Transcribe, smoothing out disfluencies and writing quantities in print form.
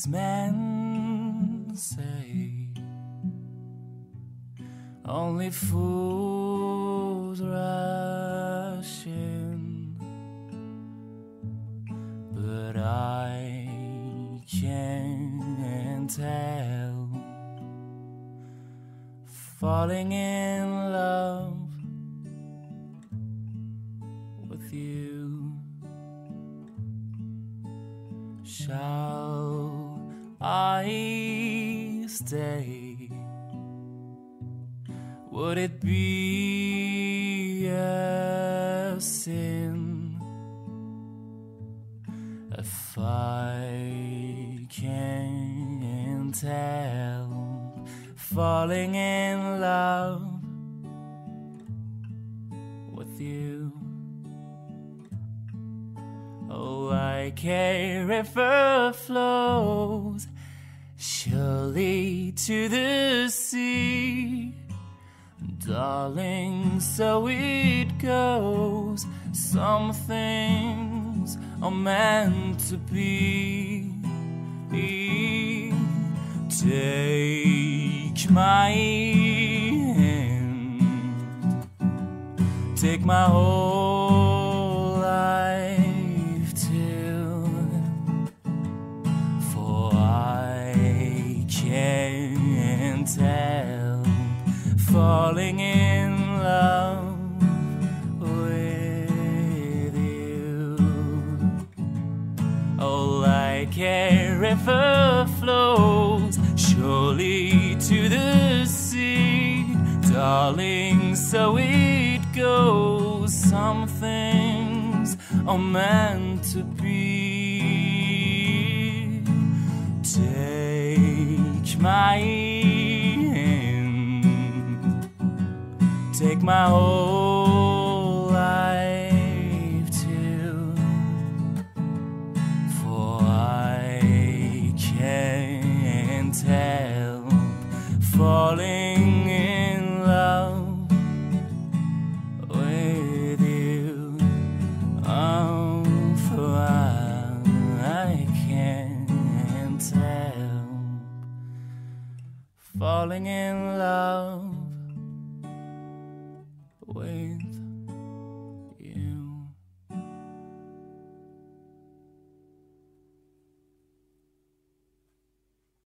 These men say only fools rush in, but I can't tell. Falling in love with you. Shall I stay? Would it be a sin if I can't help falling in love with you? Oh, like a river flows surely to the sea, darling, so it goes. Some things are meant to be. Take my hand, take my whole life too, for I can't help falling in love with you. Oh, like a river flows surely to the sea, darling, so it goes. Some things are meant to be. Take my hand, take my whole life too, for I can't help falling in love with you. Oh, for I can't help falling in love with